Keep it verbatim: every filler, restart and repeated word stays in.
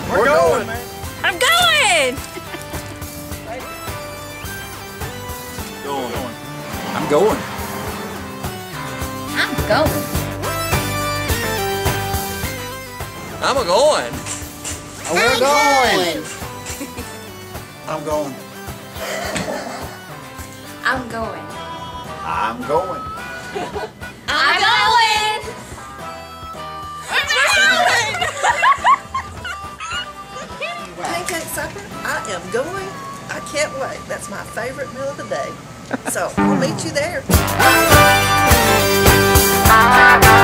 We're, We're going, man. I'm going. Going. I'm going. I'm going. I'm a going. We're going. I'm going. I'm going. I'm going. I'm going. Pancake supper, I am going. I can't wait. That's my favorite meal of the day. So I'll meet you there.